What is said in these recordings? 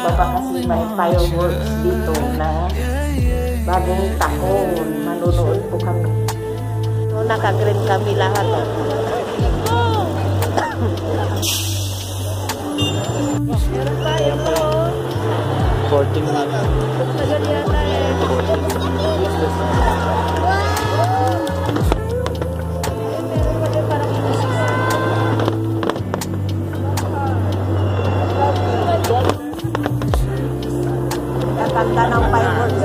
pa ba kasi may fireworks dito na bagong taon. Manunood po kami. So, naka-green kami lahat. Meron tayo po. 14 minutes. Tagal yata eh. Ganda ng fireworks.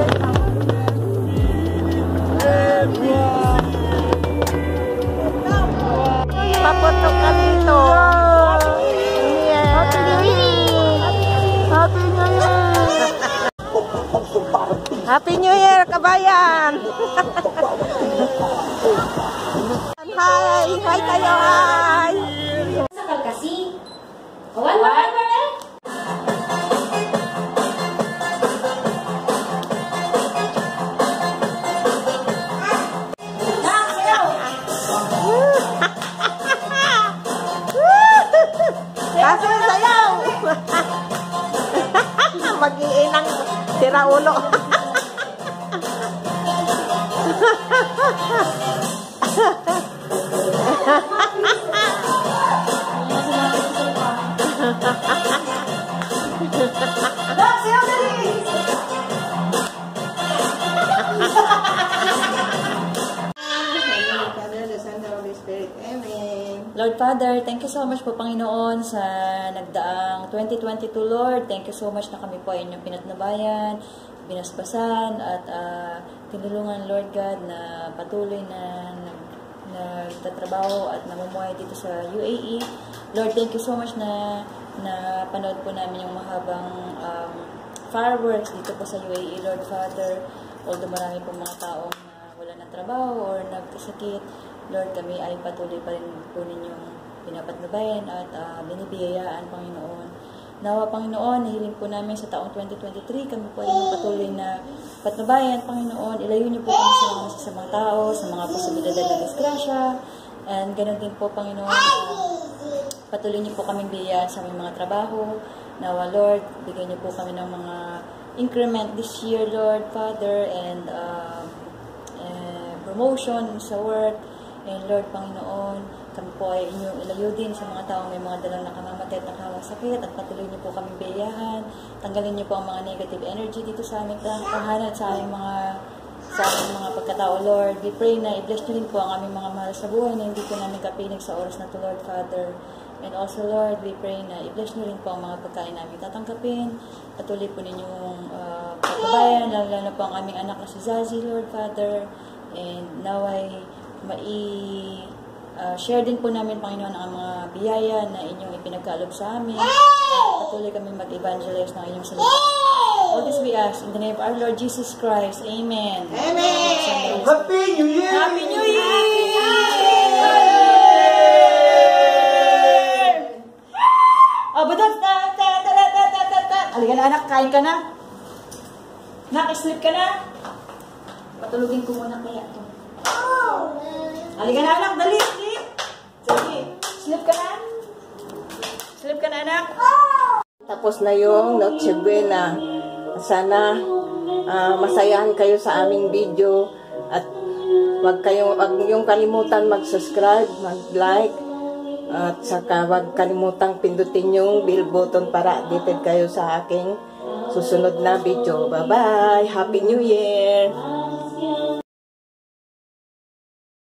Paputok ka dito. Happy New Year! Happy New Year! Happy New Year, kabayan! Hi! Hi kayo! Hi! Sakal kasi. Wala. Kaso sayaw! Mag-iinang sira ulo. Lord Father, thank you so much po Panginoon sa nagdaang 2022, Lord. Thank you so much na kami po ay inyong pinatnubayan, binasbasan, at tinulungan, Lord God, na patuloy na nagtatrabaho at namumuhay dito sa UAE. Lord, thank you so much na panood po namin yung mahabang fireworks dito po sa UAE, Lord Father. Although marami pong mga taong wala ng trabaho or nagkasakit, Lord, kami ay patuloy pa rin po ninyong pinapatnubayan at binibiyayaan, Panginoon. Nawa, Panginoon, nahiling po namin sa taong 2023, kami po ay patuloy na patnubayan, Panginoon. Ilayo niyo po kami sa mga masasamang tao, sa mga posibilidad na disgrasya. And ganoon din po, Panginoon, patuloy niyo po kami biyayaan sa aming mga trabaho. Nawa, Lord, bigyan niyo po kami ng mga increment this year, Lord, Father, and promotion sa work. And Lord, Panginoon, kami po ay inyong ilayo din sa mga taong may mga dalang nakamamatay at nakakasakit, at patuloy niyo po kami biyayahan. Tanggalin niyo po ang mga negative energy dito sa aming tahanan, sa aming mga pagkatao, Lord. We pray na i-bless niyo din po ang aming mga mahal sa buhay na hindi po namin kapinig sa oras na to, Lord Father. And also, Lord, we pray na i-bless niyo rin po ang mga pagkain namin tatanggapin. Patuloy po ninyong pagkabayan, lalo na po ang aming anak na si Zazie, Lord Father. And naway share din po namin, Panginoon, ang mga biyaya na inyong ipinagkaloob sa amin. Patuloy kami mag-evangelize ng inyong salita. All this we ask in the name of our Lord Jesus Christ. Amen. Amen! Happy New Year! Happy New Year! Oh, butot! Halika na, anak. Kain ka na. Nak-sleep ka na. Patulugin ko muna kaya ito. Halika na, anak. Dali, sleep. Sige. Sleep ka na. Sleep ka na, anak. Tapos na yung Noche Buena. Sana masayahan kayo sa aming video, at wag yung kalimutan mag-subscribe, mag-like, at saka wag kalimutang pindutin yung bell button para updated kayo sa aking susunod na video. Bye-bye! Happy New Year!